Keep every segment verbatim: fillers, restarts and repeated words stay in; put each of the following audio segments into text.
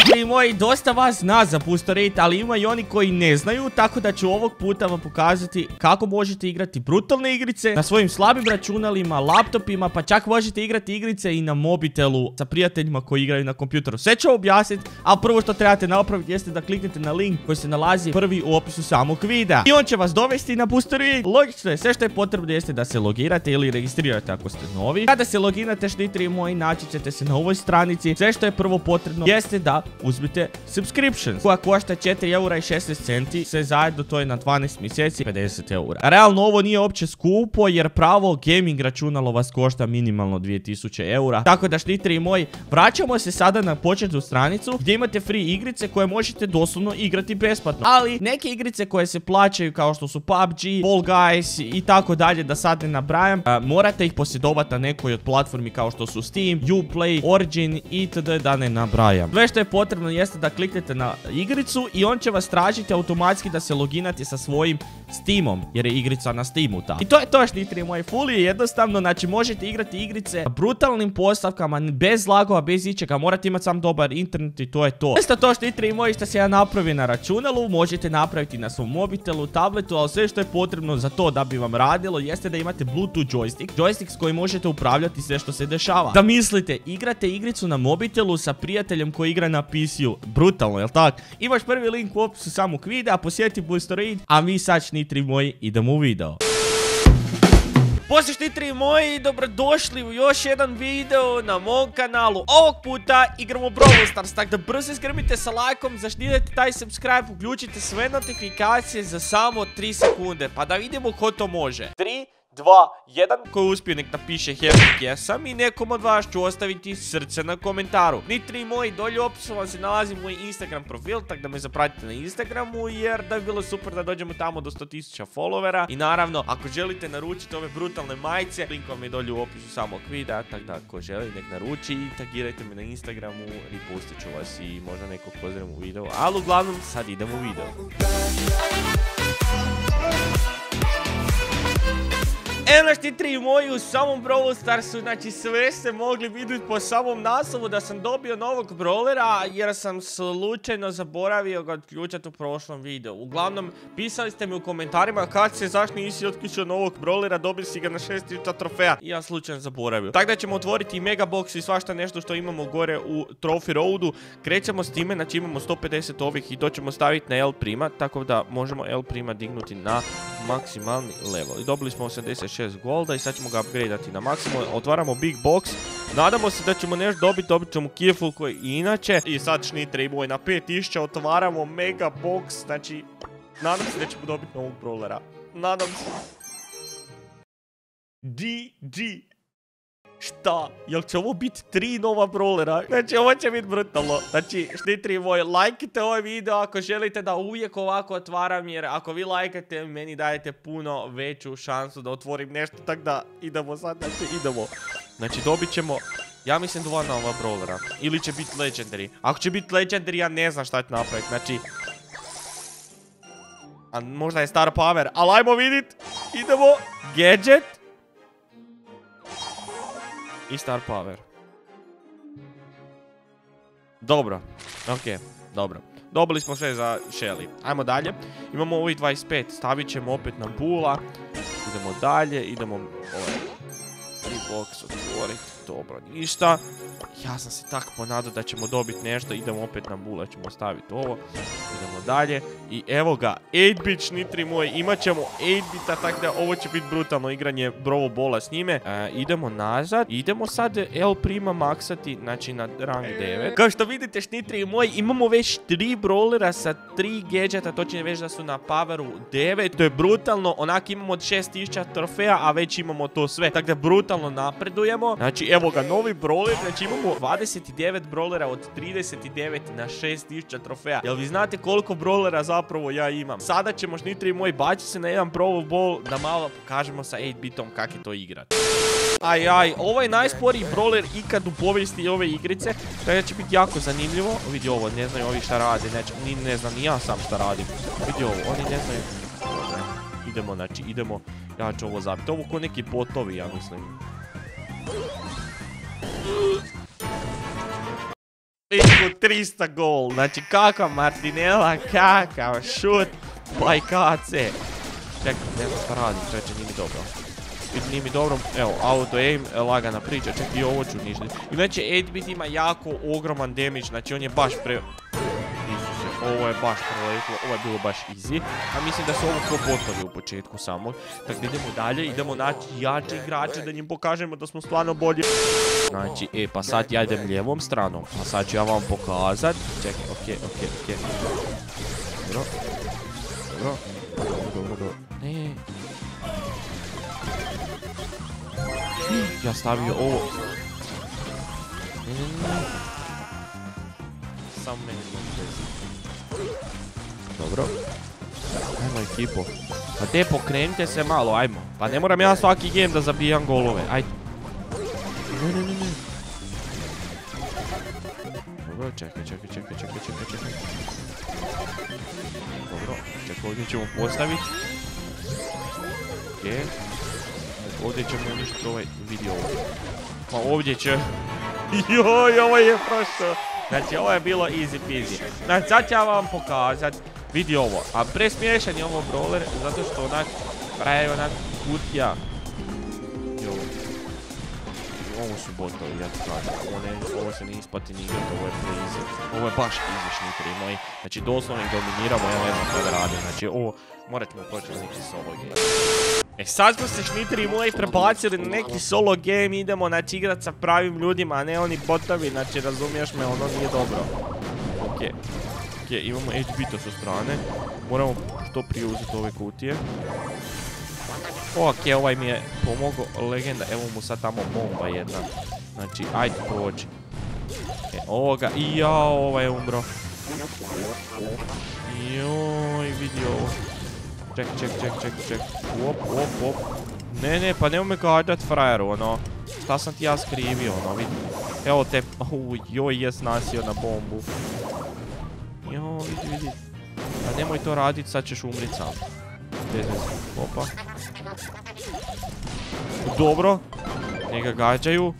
Šnitri moji, dosta vas zna za Booster osam, ali ima i oni koji ne znaju, tako da ću ovog puta vam pokazati kako možete igrati brutalne igrice na svojim slabim računalima, laptopima, pa čak možete igrati igrice i na mobitelu sa prijateljima koji igraju na kompjuteru. Sve ću objasniti, ali prvo što trebate napraviti jeste da kliknete na link koji se nalazi prvi u opisu samog videa. I on će vas dovesti na Booster osam. Logično je, sve što je potrebno jeste da se logirate ili registrirate ako ste novi. Kada se loginate, šnitri moji, naći ćete se na ovoj stranici. Sve što je prvo potrebno jeste da uzmete subscriptions, koja košta četiri eura i šesnaest centi, sve zajedno to je na dvanaest mjeseci pedeset eura. Realno ovo nije uopće skupo jer pravo gaming računalo vas košta minimalno dvije tisuće eura. Tako da šnitri moji, vraćamo se sada na početnu stranicu gdje imate free igrice koje možete doslovno igrati besplatno. Ali neke igrice koje se plaćaju kao što su P U B G, Fall Guys i tako dalje, da sad ne nabrajam, a, morate ih posjedovati na nekoj od platformi kao što su Steam, Uplay, Origin itd. Da ne nabrajam. Sve što je potrebno jeste da kliknete na igricu i on će vas tražiti automatski da se loginate sa svojim Steamom, jer je igrica na Steamu ta. I to je to, šnitri moji, full je jednostavno, znači možete igrati igrice brutalnim postavkama, bez lagova, bez ičega, morate imati sam dobar internet i to je to. Isto to, šnitri moji, što se ja napravi na računalu, možete napraviti na svom mobitelu, tabletu, ali sve što je potrebno za to da bi vam radilo jeste da imate Bluetooth joystick, joystick s kojim možete upravljati sve što se dešava. Da mislite, igrate igricu na mobitelu sa prijateljem koji igra na P C u. Brutalno, jel tak? Imaš prvi link u opisu samog videa, posjeti Booster osam, a mi sad, šnitri moji, idemo u video. Pozdrav šnitri moji, dobrodošli u još jedan video na mom kanalu. Ovog puta igramo Brawl Stars, tako da brzo skrbite sa lajkom, zaštitite taj subscribe, uključite sve notifikacije za samo tri sekunde, pa da vidimo ko to može. tri, dva, jedan. Ko je uspio nek napiše hashtag jesam i nekom od vas ću ostaviti srce na komentaru. Šnitri moji, dolje u opisu vam se nalazi moj Instagram profil, tako da me zapratite na Instagramu, jer da bi bilo super da dođemo tamo do sto tisuća followera. I naravno, ako želite naručiti ove brutalne majice, link vam je dolje u opisu samog videa, tako da ako želi nek naruči i tagirajte me na Instagramu, repustit ću vas i možda nekog pozdravim u videu. Ali uglavnom, sad idemo u video. Eno, štitri moji, u samom Brawl Starsu, znači sve ste mogli vidjeti po samom naslovu da sam dobio novog brawlera, jer sam slučajno zaboravio ga otključati u prošlom videu. Uglavnom, pisali ste mi u komentarima kad se zašto nisi otključio novog brawlera, dobili si ga na šest tisuća trofeja i ja slučajno zaboravio. Tako da ćemo otvoriti i mega box i svašta nešto što imamo gore u Trophy Roadu. Krećemo s time, znači imamo sto pedeset ovih i to ćemo staviti na L prima, tako da možemo L prima dignuti na maksimalni level. I dobili smo osamdeset šest golda i sad ćemo ga upgradeati na maksimum. Otvaramo big box. Nadamo se da ćemo nešto dobiti, dobit ćemo Keyful koji inače. I sad, šnitri moj, na pet tisuća otvaramo mega box. Znači, nadam se da ćemo dobiti novog brawlera. Nadam se. G G. Šta? Jel će ovo biti tri nova brawlera? Znači, ovo će biti brutalno. Znači, šnitri moj, lajkite ovaj video ako želite da uvijek ovako otvaram, jer ako vi lajkate, meni dajete puno veću šansu da otvorim nešto, tako da idemo sad, znači idemo. Znači, dobit ćemo, ja mislim, dva nova brawlera. Ili će biti legendary. Ako će biti legendary, ja ne znam šta ću napraviti, znači... A možda je star power, ali ajmo vidit. Idemo, gadget. I star power. Dobro, ok, dobro. Dobili smo sve za Shelly. Ajmo dalje. Imamo ovih dvadeset pet, stavit ćemo opet na bula. Idemo dalje, idemo ovaj box otvoriti. Dobro, ništa. Ja sam se tako ponadao da ćemo dobiti nešto. Idemo opet na bula, ćemo staviti ovo. Idemo dalje. I evo ga, osam bit šnitri moj. Imat ćemo osam bita, tako da ovo će biti brutalno igranje Brawl Balla s njime. E, idemo nazad. Idemo sad L prima maksati, znači na rang devet. Kao što vidite, šnitri moj, imamo već tri brawlera sa tri gadgeta. Točnije već da su na poweru devet. To je brutalno. Onak imamo od šest tisuća trofeja, a već imamo to sve. Tako da brutalno napredujemo. Znači, evo ga, novi brawler. Znači, imamo dvadeset devet brawlera od trideset devet na šest tisuća trofeja. Jel vi znate koliko brawlera zapravo ja imam? Sada ćemo, šnitri moji, baći se na jedan Brawl Ball da malo pokažemo sa osam bitom kak je to igrat. Aj, aj, ovo je najsporiji brawler ikad u povijesti ove igrice. Tako da će biti jako zanimljivo. Vidi ovo, ne znaju ovi šta rade. Neće, ni, ne znam, ni ja sam šta radim. Vidi ovo, oni ne znaju. Idemo, znači, idemo. Ja ću ovo zabiti. Ovo ko neki botovi, ja mislim. Iku trista gol, znači kakva Martinella, kakav šut, pa i K C. Čekaj, ne znam šta radim, čeče, nije mi dobro. Nije mi dobro, evo, auto aim, lagana priča, čekaj i ovo ću ništa. I znači, osam bit ima jako ogroman damage, znači on je baš pre... Isuse, ovo je baš preleklo, ovo je bilo baš easy. A mislim da su ovo ko botovi u početku samog. Tako da idemo dalje, idemo naći jače igrače da njim pokažemo da smo stvarno bolji. Znači, e, pa sad ja idem lijevom stranom, a sad ću ja vam pokazat. Čekaj, okej, okej, okej. Dobro. Dobro. Dobro, dobro. Ne. Ja stavio ovo. Ne, ne, ne. Samo meni može. Dobro. Ajmo ekipo. Pa te pokrenite se malo, ajmo. Pa ne moram ja svaki game da zabijam golove, ajde. Ne, ne, ne, ne. Dobro, čekaj, čekaj, čekaj, čekaj, čekaj, čekaj. Dobro, čekaj, ovdje ćemo postaviti. Okej. Ovdje ćemo uništiti ovaj video. Pa ovdje će... Joj, ovo je prošlo. Znači, ovo je bilo easy peasy. Znači, sad ću vam pokazat. Vidi ovo. A presmiješan je ovo brawler, zato što onak... pravi onak kutija. Joj. Ovo su botovi, ja ti kažem. Ovo, ne, ovo se ne isplati ni igrati, ovo je pre-easy. Ovo je baš easy šnitri moji. Znači, doslovno ih dominiramo, ja ne znam šta da radim. Znači, ovo... morat ćemo početi neki solo game. E sad smo se šnitri moji prebacili na neki solo game, idemo znači igrat sa pravim ljudima, a ne oni botovi, znači razumiješ me, ono nije dobro. Okej, okej, imamo H B-to sa strane, moramo što prije uzeti ove kutije. Okej, ovaj mi je pomogao, legenda, evo mu sad tamo bomba jedna, znači ajde prođi. E, ovoga, i jao, ovaj je umro. Joj, vidi ovo. Ček, ček, ček, ček, ček. Op, op, op. Ne, ne, pa nemoj me gađat frajeru, ono. Šta sam ti ja skrivio, ono, vidi. Evo te, uj, joj, jes nasio na bombu. Joj, vidi, vidi. Pa nemoj to radit, sad ćeš umrit sam. Bez veze, opa. Dobro. Njega gađaju.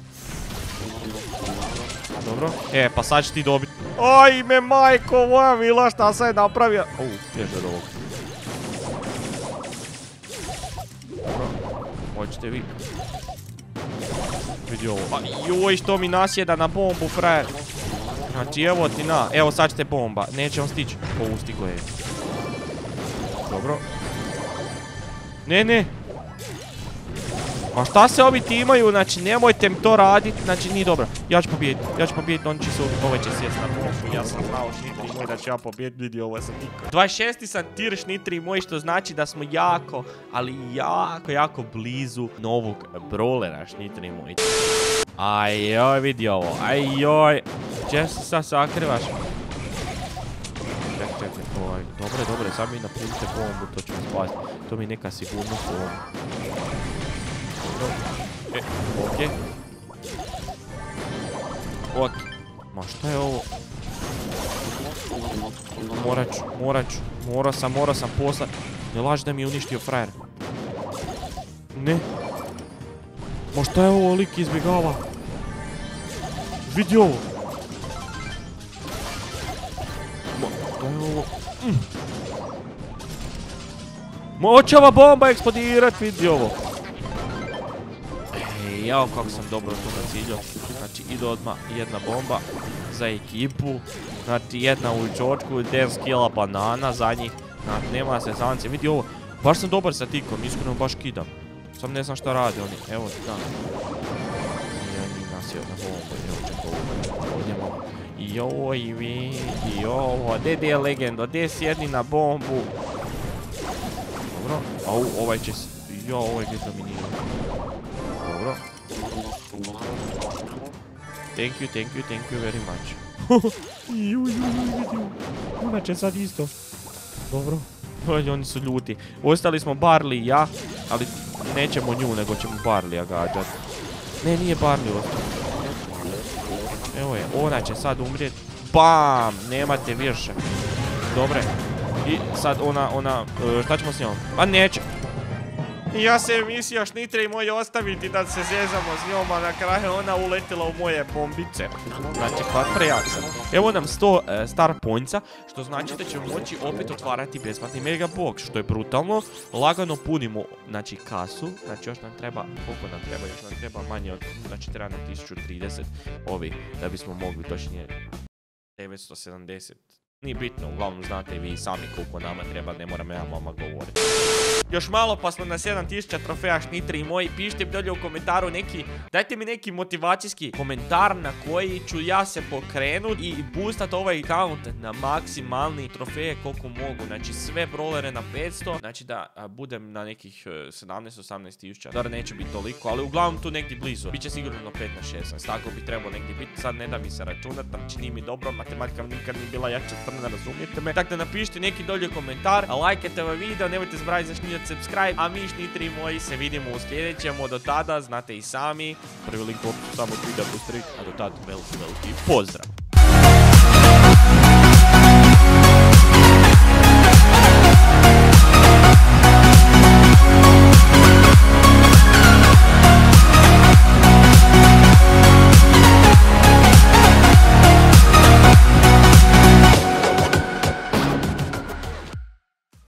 Dobro. E, pa sad će ti dobit. Oj, me majko moja mila, šta sam je napravio? Uj, bježe od ovog. Hoćete vi. Vidi ovo. A joj, što mi nasjeda na bombu, frajer. Znači, evo ti na. Evo, sad ćete bomba. Neće on stići. O, stigo je. Dobro. Ne, ne. A šta se ovi timaju? Znači, nemojte mi to radit. Znači, nije dobro. Ja ću pobijediti. Ja ću pobijediti. On će se ubiti. Ovo će sjest na bombu. Ja sam znao šnitri moj da ću ja pobijediti. Vidi, ovo sam niko. dvadeset šesti sam tir šnitri moj, što znači da smo jako, ali jako, jako blizu novog brawlera šnitri moj. Ajoj, vidi ovo. Ajoj. Gdje se sad sakrivaš? Čekaj, čekaj. Dobre, dobre. Sad mi napunite bombu. To ću mi spasiti. To mi je neka sigurnost u ovom. E, okej. Okej. Ma šta je ovo? Morat ću, morat ću. Morao sam, morao sam poslat. Ne laži da mi je uništio frajer. Ne. Ma šta je ovo, lik izbjegava? Vidi ovo. Ma šta je ovo? Mm. Ma hoće ova bomba eksplodirat, vidi ovo. Jao, kako sam dobro to naciljao. Znači, ide odmah jedna bomba za ekipu. Znači, jedna u čočku, devet kila banana za njih. Znači, nema se zance. Vidi ovo, baš sam dobar sa tikom, iskreno baš kidam. Sam ne znam šta rade oni. Evo, da. Ja njih nasio na bombu, evo čekaj ovo. Ovdjemo. Joj, vidi ovo. Gdje je legenda, gdje sjedni na bombu. Dobro. Au, ovaj će se... Jo, ovaj je dominirao. Dobro. Thank you, thank you, thank you very much. Juj, juj, vidi. Inače sad isto. Dobro. Oni su ljuti. Ostali smo Barley i ja, ali nećemo nju, nego ćemo Barleya gađat. Ne, nije Barley ostao. Evo je, ona će sad umrijeti. Bam! Nemate više. Dobre. I sad ona, ona, šta ćemo s njom? Pa neće. I ja se mislio šnitre i moji ostaviti da se zezamo s njom, a na kraju ona uletila u moje bombice. Znači, pa prejak sam. Evo nam sto e, star poinca, što znači da ćemo moći opet otvarati besplatni mega box, što je brutalno. Lagano punimo, znači, kasu. Znači, još nam treba, koliko nam treba? Još nam treba manje od, znači, treba nam tisuću trideset ovi, da bismo mogli, točnije, devetsto sedamdeset. Nije bitno, uglavnom znate i vi sami koliko nama treba, ne moram ja vama govoriti. Još malo pa smo na sedam tisuća trofeja šnitri i moji, pišite dolje u komentaru neki, dajte mi neki motivacijski komentar na koji ću ja se pokrenut i boostat ovaj account na maksimalni trofeje koliko mogu, znači sve brawlere na petsto, znači da a, budem na nekih sedamnaest osamnaest tisuća, da neće biti toliko, ali uglavnom tu negdje blizu, biće sigurno petnaest šesnaest, tako bi trebao negdje biti, sad ne da mi se računat, znači nije mi dobro, matematika nikad nije bila jača strana, razumijete me, tako da napišite neki dolje komentar, a lajkajte ovaj video, nemojte zaboraviti zašnjati subscribe, a mi šnitri moji se vidimo u sljedećem, do tada znate i sami, prvi link u opisu samog videa postaviti, a do tada veliki veliki pozdrav!